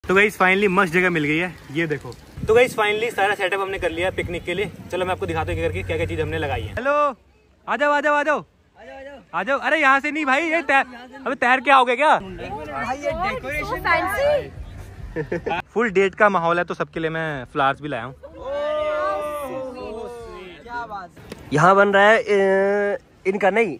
तो guys finally मस्त जगह मिल गई है, ये देखो। तो गाइस फाइनली सारा सेटअप हमने कर लिया पिकनिक के लिए। चलो मैं आपको दिखाता हूँ करके क्या क्या चीज हमने लगाई है। हेलो, आ जाओ आ जाओ आ जाओ आ जाओ। अरे यहाँ से नहीं भाई, ये अबे तैर के आओगे क्या? फुल डेट का माहौल है तो सबके लिए मैं फ्लावर्स भी लाया हूँ। यहाँ बन रहा है इनका नहीं।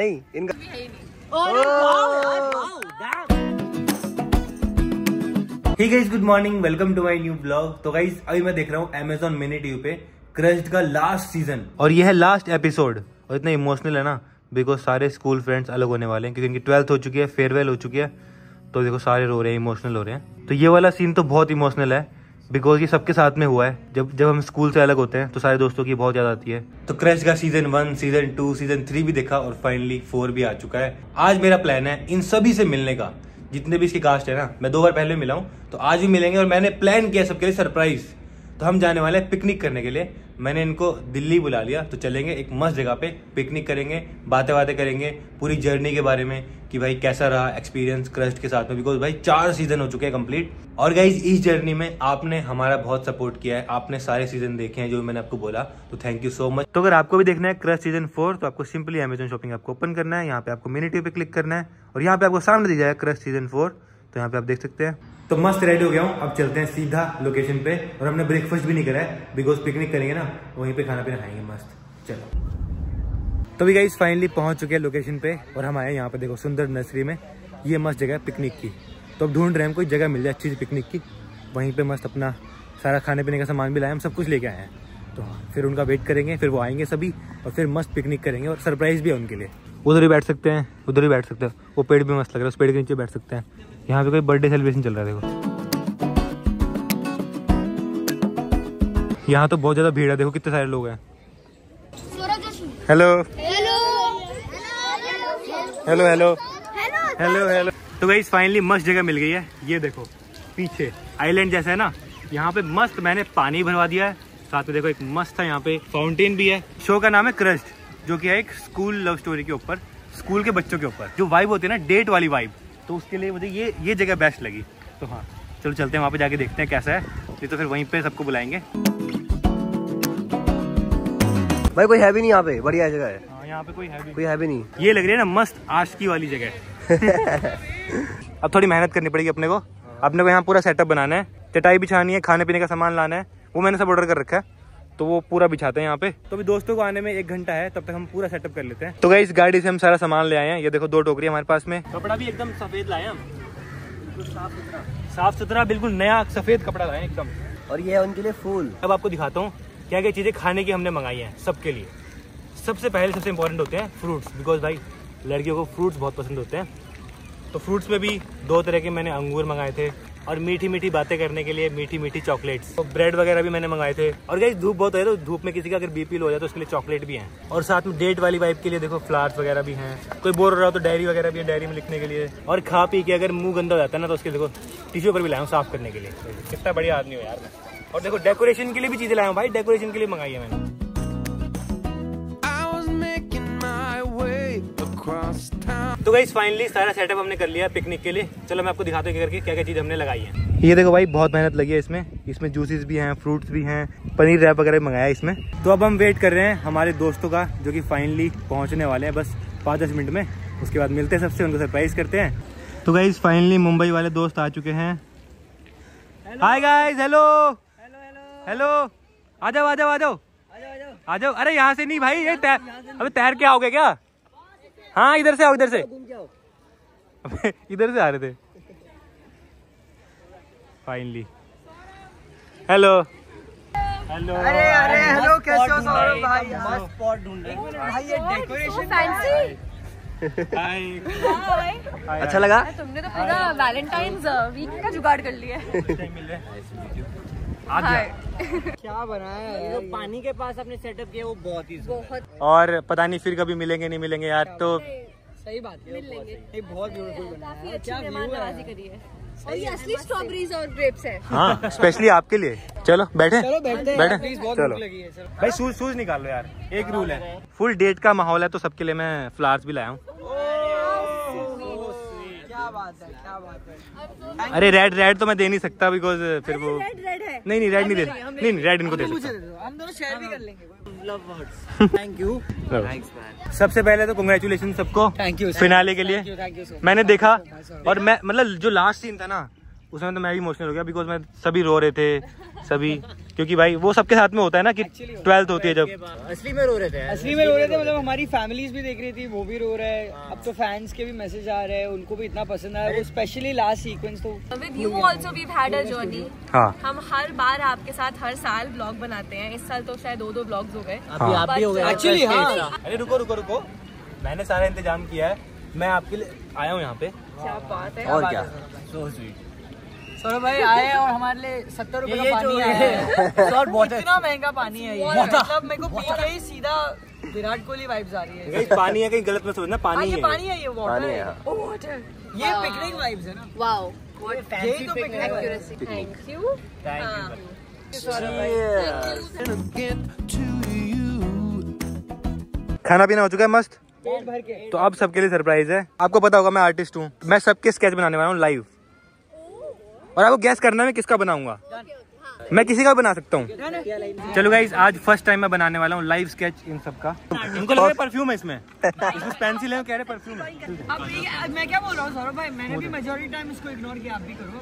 Hey guys, good morning, welcome to my new blog. तो गाइस अभी मैं देख रहा हूँ Amazon मिनी टीवी पे क्रश्ड का लास्ट सीजन और ये है लास्ट एपिसोड। और इतना इमोशनल है ना, बिकॉज सारे स्कूल फ्रेंड्स अलग होने वाले हैं क्योंकि इनकी 12th हो चुकी है, फेयरवेल हो चुकी है। तो देखो सारे रो रहे हैं, इमोशनल हो रहे हैं। तो ये वाला सीन तो बहुत इमोशनल है बिकॉज ये सबके साथ में हुआ है। जब हम स्कूल से अलग होते हैं तो सारे दोस्तों की बहुत याद आती है। तो क्रश का सीजन 1, सीजन 2, सीजन 3 भी देखा और फाइनली 4 भी आ चुका है। आज मेरा प्लान है इन सभी से मिलने का, जितने भी इसकी कास्ट है ना। मैं 2 बार पहले मिला हूँ तो आज भी मिलेंगे और मैंने प्लान किया सबके लिए सरप्राइज। तो हम जाने वाले हैं पिकनिक करने के लिए। मैंने इनको दिल्ली बुला लिया, तो चलेंगे एक मस्त जगह पे पिकनिक करेंगे, बातें करेंगे पूरी जर्नी के बारे में कि भाई कैसा रहा एक्सपीरियंस क्रश्ड के साथ में। बिकॉज भाई 4 सीजन हो चुके हैं कंप्लीट। और गाइज इस जर्नी में आपने हमारा बहुत सपोर्ट किया है, आपने सारे सीजन देखे हैं जो मैंने आपको बोला, तो थैंक यू सो मच। तो अगर आपको भी देखना है क्रश्ड सीजन 4 तो आपको सिंपली Amazon शॉपिंग आपको ओपन करना है। यहाँ पे आपको मिनी टीवी पे क्लिक करना है और यहाँ पे आपको सामने दी जाएगा क्रश्ड सीजन 4। तो यहाँ पे आप देख सकते हैं। तो मस्त रेडी हो गया हूँ, अब चलते हैं सीधा लोकेशन पे। और हमने ब्रेकफास्ट भी नहीं करा है बिकॉज पिकनिक करेंगे ना, वहीं पे खाना पीना खाएंगे मस्त। चलो तो भी गाइस फाइनली पहुंच चुके हैं लोकेशन पे और हम आए यहाँ पे देखो सुंदर नर्सरी में। ये मस्त जगह है पिकनिक की। तो अब ढूंढ रहे हैं कोई जगह मिल जाए अच्छी सी पिकनिक की, वहीं पे मस्त अपना सारा खाने पीने का सामान भी लाए, हम सब कुछ लेके आए हैं। तो फिर उनका वेट करेंगे, फिर वो आएंगे सभी और फिर मस्त पिकनिक करेंगे और सरप्राइज भी है उनके लिए। उधर ही बैठ सकते हैं, उधर ही बैठ सकते हैं, वो पेड़ भी मस्त लग रहा है, उस पेड़ के नीचे बैठ सकते हैं। यहाँ पे कोई बर्थडे सेलिब्रेशन चल रहा है देखो। यहाँ तो बहुत ज्यादा भीड़ है, देखो कितने सारे लोग हैं। Hello hello hello hello hello. तो गाइस फाइनली मस्त जगह मिल गई है, ये देखो पीछे आइलैंड जैसा है ना। यहाँ पे मस्त मैंने पानी भरवा दिया है, साथ में देखो एक मस्त है यहाँ पे फाउंटेन भी है। शो का नाम है क्रश्ड, जो कि है एक स्कूल लव स्टोरी के ऊपर, स्कूल के बच्चों के ऊपर। जो वाइब होती है ना, डेट वाली वाइब, तो उसके लिए मुझे ये जगह बेस्ट लगी। तो हाँ चलो चलते हैं वहाँ पे, जाके देखते हैं कैसा है। नहीं तो फिर वहीं पे सबको बुलाएंगे। भाई कोई है भी नहीं यहाँ पे, बढ़िया जगह है। हाँ यहाँ पे कोई है भी नहीं। ये लग रही है ना मस्त आशिकी वाली जगह। अब थोड़ी मेहनत करनी पड़ेगी अपने को। अपने को यहाँ पूरा सेटअप बनाना है, चटाई बिछानी है, खाने पीने का सामान लाना है, वो मैंने सब ऑर्डर कर रखा है। तो वो पूरा बिछाते हैं यहाँ पे। तो अभी दोस्तों को आने में 1 घंटा है, तब तक हम पूरा सेटअप कर लेते हैं। तो गाइस गाड़ी से हम सारा सामान ले आए हैं, ये देखो 2 टोकरी हमारे पास में। कपड़ा भी एकदम सफेद लाए हम, साफ सुथरा बिल्कुल नया सफेद कपड़ा लाए एकदम। और ये है उनके लिए फूल। अब आपको दिखाता हूँ क्या क्या चीजें खाने की हमने मंगाई हैं सबके लिए। सबसे पहले सबसे इंपॉर्टेंट होते हैं फ्रूट्स, बिकॉज भाई लड़कियों को फ्रूट्स बहुत पसंद होते हैं। तो फ्रूट्स में भी 2 तरह के मैंने अंगूर मंगाए थे और मीठी मीठी बातें करने के लिए मीठी मीठी चॉकलेट्स। तो ब्रेड वगैरह भी मैंने मंगाए थे। और गाइस धूप बहुत है तो धूप में किसी का अगर बीपी लो हो जाए तो उसके लिए चॉकलेट भी हैं। और साथ में डेट वाली वाइब के लिए देखो फ्लावर्स वगैरह भी हैं। कोई बोर हो रहा हो तो डायरी वगैरह भी है, डायरी में लिखने के लिए। और खा पी के अगर मुंह गंदा हो जाता है ना तो उसके देखो टिश्यू पेपर भी लाया हूँ साफ करने के लिए। कितना बढ़िया आदमी हो यार मैं। और देखो डेकोरेशन के लिए भी चीजें लाया हूँ भाई, डेकोरेशन के लिए मंगाई है मैंने। तो गाइस फाइनली सारा सेटअप हमने कर लिया पिकनिक के लिए। चलो मैं आपको दिखाता हूँ करके क्या क्या चीज हमने लगाई है। ये देखो भाई बहुत मेहनत लगी है इसमें जूसेस भी हैं, फ्रूट्स भी हैं, पनीर रैप वगैरह मंगाया है इसमें। तो अब हम वेट कर रहे हैं हमारे दोस्तों का, जो कि फाइनली पहुंचने वाले हैं बस 5-10 मिनट में। उसके बाद मिलते हैं सबसे, उनको सरप्राइज करते हैं। तो गाइस फाइनली मुंबई वाले दोस्त आ चुके हैं। हाय गाइस, हेलो हेलो, आ जाओ आ जाओ आ जाओ आ जाओ। अरे यहाँ से नहीं भाई, ये अबे तैर के आओगे क्या? हाँ इधर से आओ, इधर से इधर से आ रहे थे। Finally hello hello. अरे हेलो, कैसे हो सौरभ भाई? मस्त स्पॉट ढूंढ रहे हैं भाई, ये डेकोरेशन हाय। अच्छा लगा? तुमने तो पूरा वैलेंटाइंस वीक का जुगाड़ कर लिया है। क्या बना है जो पानी के पास अपने सेटअप किया वो बहुत और पता नहीं फिर कभी मिलेंगे नहीं मिलेंगे यार। तो सही बात है, मिल लेंगे। बहुत ब्यूटीफुल बना काफी है। अच्छी मेहमान नवाजी करी है। और ये असली स्ट्रॉबेरीज और ग्रेप्स है। हाँ स्पेशली आपके लिए। चलो बैठे बैठे प्लीज, बहुत भूख लगी है। चलो भाई शूज निकाल लो यार, एक रूल है। फुल डेट का माहौल है तो सबके लिए मैं फ्लावर्स भी लाया हूँ। बात है, क्या बात है। अरे रेड तो मैं दे नहीं सकता बिकॉज फिर वो रेड है। नहीं रेड नहीं दे, नहीं रेड इनको दे सकता। हम दोनों शेयर भी कर लेंगे। Thank you. सबसे पहले तो कांग्रेचुलेशन सबको थैंक यू फिनाले के लिए। थैंक यू सो मैंने देखा और मैं मतलब जो लास्ट सीन था ना उसमें तो मैं भी इमोशनल हो गया बिकॉज मैं सभी रो रहे थे सभी, क्योंकि भाई वो सबके साथ में होता है ना कि 12th होती है जब। असली में रो रहे थे मतलब हमारी फैमिलीज भी देख रही थी, वो भी रो रहे हैं। अब तो फैंस के भी मैसेज आ रहे हैं, उनको भी इतना पसंद आया वो, स्पेशली लास्ट सीक्वेंस। तो With you also we've had a journey. हाँ हम हर बार आपके साथ हर साल ब्लॉग बनाते हैं। इस साल तो शायद 2 ब्लॉग्स हो गए। अभी आप भी हो गए एक्चुअली। हाँ, अरे रुको मैंने सारा इंतजाम किया है, मैं आपके लिए आया हूँ यहाँ पे। क्या बात है। और क्या। So sweet. सौरभ भाई आए और हमारे लिए 70 रुपए का पानी है। Short bottle. इतना महंगा पानी है ये, मतलब मेरे को पी के ही सीधा विराट कोहली वाइब्स आ रही है। कहीं पानी है, कहीं गलत मत समझना, पानी ये है। पानी है, ये वाटर है। वाटर। ये पिकनिक वाइब्स है ना। वाओ। यही तो पिकनिक वाइब्स। Thank you. खाना पीना हो चुका है मस्त, पेट भर के। तो अब सबके लिए सरप्राइज है। आपको पता होगा मैं आर्टिस्ट हूँ, मैं सबके स्केच बनाने वाला हूँ लाइव, और आपको गैस करना है मैं किसका बनाऊंगा। मैं किसी का भी बना सकता हूँ। चलो गाइस, आज फर्स्ट टाइम मैं बनाने वाला हूँ लाइव स्केच इन सब का। उनको लग रहा है परफ्यूम है इसमें पेंसिल है, कह रहे परफ्यूम है। अब मैं क्या बोल रहा हूँ सौरभ भाई, मैंने भी मेजॉरिटी टाइम इसको इग्नोर किया, आप भी करो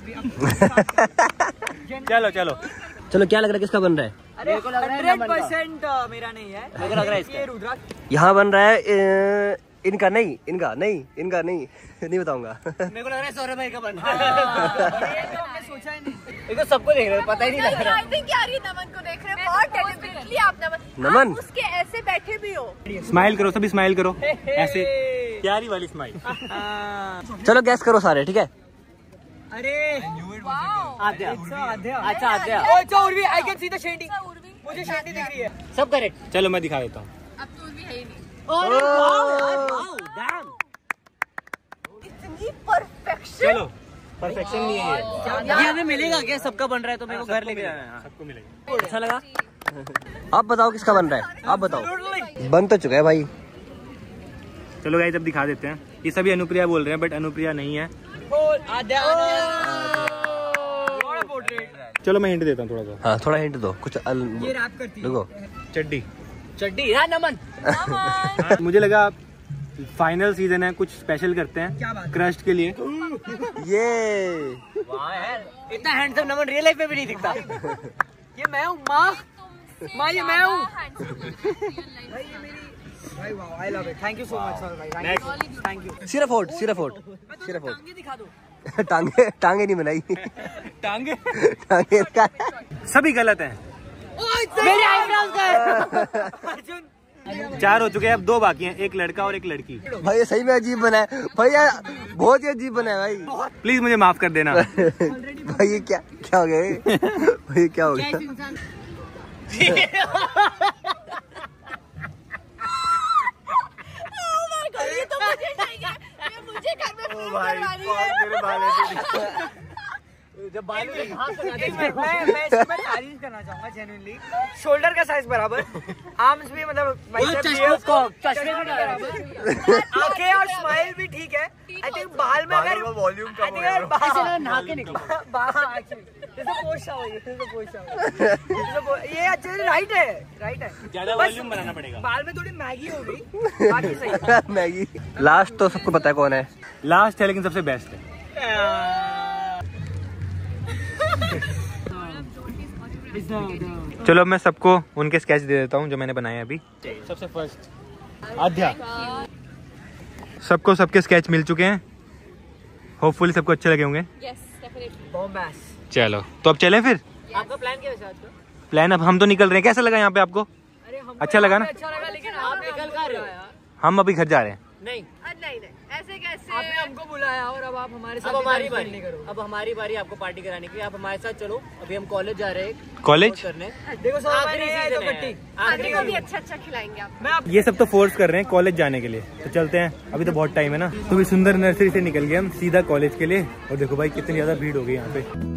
अभी। चलो क्या लग रहा है किसका बन रहा है? अरे 100% मेरा नहीं है, मेरे को लग रहा है ये रुद्राक्ष। यहाँ बन रहा है इनका नहीं नहीं बताऊंगा। मेरे को लग रहा है सौरभ भाई का बन रहा ये तो हमने सोचा ही नहीं। है। तो सबको देख रहे हो, पता ही नहीं लग रहा। I think यार ये नमन को देख रहे हैं बहुत डेलिबरेटली। आप नमन? आप उसके ऐसे बैठे भी हो। स्माइल करो, सभी स्माइल करो ऐसे, प्यारी वाली स्माइल। चलो गैस करो सारे, ठीक है? अरे आद्या। अच्छा Aadya. Urvi, I can see the shading. मुझे शेडिंग दिख रही है। सब करेक्ट। चलो मैं दिखा देता हूँ। अब तो भी है ही नहीं। इतनी परफेक्शन। चलो परफेक्शन नहीं है ये हमें मिलेगा क्या? सबका बन रहा है तो मेरे को घर लेके जाना है। सबको मिलेगा। अच्छा लगा। आप बताओ किसका बन रहा है, आप बताओ। बन तो चुका है भाई। चलो गाइस अब दिखा देते हैं। ये सभी अनुप्रिया बोल रहे हैं बट अनुप्रिया नहीं है। आद्या। चलो मैं हिंट देता हूँ थोड़ा सा। हाँ थोड़ा हिंट दो कुछ। ये रैप करती है। रुको। चड्डी। हाँ नमन। मुझे लगा फाइनल सीजन है, कुछ स्पेशल करते हैं क्रस्ट के लिए। ये वाह यार, इतना हैंडसम नमन रियल लाइफ में भी नहीं दिखता। ये मैं हूँ माँ, ये मैं हूँ भाई। वाह, I love it. Thank you so much sir भाई, थैंक यू। सिर्फ होट टांगे दिखा दो। टांगे नहीं बनाई। टांगे सभी गलत हैं। मेरे आईब्रोज का अर्जुन। 4 हो चुके हैं, अब 2 बाकी हैं, एक लड़का और एक लड़की। भाई ये सही में अजीब बना है भाई, यार बहुत ही अजीब बना है भाई। प्लीज मुझे माफ कर देना। भाई ये क्या हो गया भाई, क्या हो गया? ये तो मुझे चाहिए, ये मुझे घर में प्रूव करवानी है। जब बाल में घास लगा दे। मैं तारीफ करना चाहूंगा जेन्युइनली। शोल्डर का साइज बराबर, आर्म्स भी मतलब चश्मे भी बराबर, आंखें और स्माइल भी ठीक है। आई थिंक बाल में अगर वॉल्यूम कम हो गया, नहा के निकलो। ये अच्छे राइट है, ज्यादा वॉल्यूम बनाना पड़ेगा। बाल में थोड़ी मैगी हो गई, बाकी सही। मैगी। लास्ट तो सबको पता है कौन है। लास्ट है लेकिन सबसे बेस्ट है। चलो मैं सबको उनके स्केच दे देता हूँ जो मैंने बनाए अभी। सबसे फर्स्ट आद्या। सबको सबके स्केच मिल चुके हैं, होपफुली सबको अच्छे लगे होंगे। चलो तो अब चलें फिर। आपका प्लान क्या है? प्लान अब हम तो निकल रहे हैं। कैसा लगा यहाँ पे आपको? अच्छा लगा ना? अच्छा लगा, लेकिन आप निकल कर रहे हो? हम अभी घर जा रहे हैं। नहीं नहीं ऐसे कैसे? आपने हमको बुलाया और अब आप हमारे साथ अब हमारी पार्टी बारी करो। अब हमारी बारी आपको पार्टी कराने की। आप हमारे साथ चलो, अभी हम कॉलेज जा रहे हैं। कॉलेज करने देखो सर, आखिरी मैंने सीजन तो है। कट्टी। आखिरी को भी अच्छा खिलाएंगे आप। मैं ये सब तो फोर्स कर रहे हैं कॉलेज जाने के लिए, तो चलते हैं, अभी तो बहुत टाइम है ना। तो भी सुंदर नर्सरी से निकल गए हम सीधा कॉलेज के लिए, और देखो भाई कितनी ज्यादा भीड़ हो गई यहाँ पे।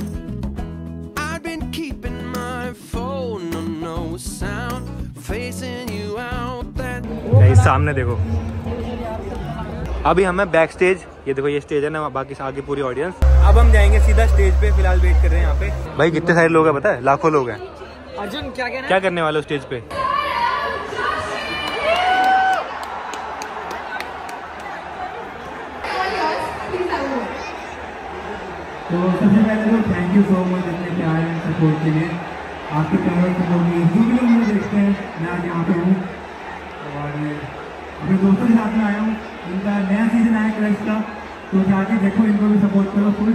सामने देखो अभी हम हैं बैक स्टेज, ये देखो ये स्टेज है ना, बाकी आगे पूरी ऑडियंस। अब हम जाएंगे सीधा स्टेज पे, फिलहाल वेट कर रहे हैं यहाँ पे। भाई कितने सारे लोग हैं पता है, लाखों लोग हैं। अर्जुन क्या कहना है? क्या करने वाले हो स्टेज पे? तो सबसे पहले तो थैंक यू सो मच इतने प्यार एंड सपोर्ट के लिए। आपके प्यार सपोर्ट में जो भी लोग मुझे देखते हैं, मैं आज यहाँ पे हूँ और अपने दोस्तों के साथ में आया हूँ। इनका नया सीजन आया क्रश का, तो जाके देखो, इनको भी सपोर्ट करो फुल।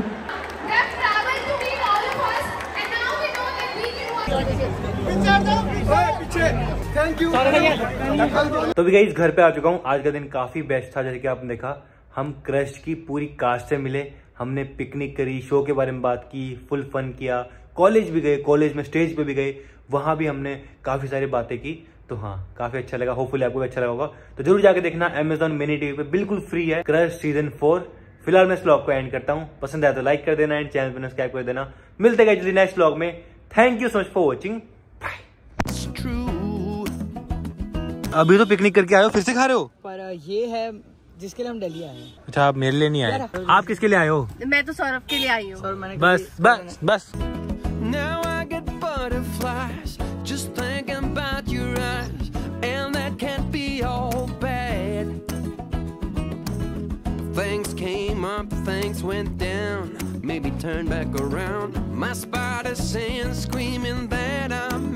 तो भी गाइस घर पे आ चुका हूँ। आज का दिन काफी बेस्ट था, जैसे कि आपने देखा हम क्रश की पूरी कास्ट से मिले, हमने पिकनिक करी, शो के बारे में बात की, फुल फन किया, कॉलेज भी गए, कॉलेज में स्टेज पे भी गए, वहां भी हमने काफी सारी बातें की। तो हाँ, काफी अच्छा लगा, होपफुली आपको भी अच्छा लगा होगा। तो जरूर जाके देखना, Amazon मिनी टीवी पे बिल्कुल फ्री है क्रश सीजन 4। फिलहाल मैं इस व्लॉग को एंड करता हूँ, पसंद आया तो लाइक कर देना एंड चैनल पर सब्सक्राइब कर देना। मिलते हैं जल्दी नेक्स्ट व्लॉग में। Thank you so much for watching, bye. अभी तो पिकनिक करके आए हो, फिर से खा रहे हो? पर ये है जिसके लिए हम दिल्ली आए हैं। अच्छा, आप मेरे लिए नहीं आए, आप किसके लिए आए हो? मैं तो सौरभ के लिए आई हूँ। बस बस बस। Now I get butterflies just thinking about your eyes, and that can't be all bad. Things came up, things went down, maybe turn back around. My spider sense screaming that I'm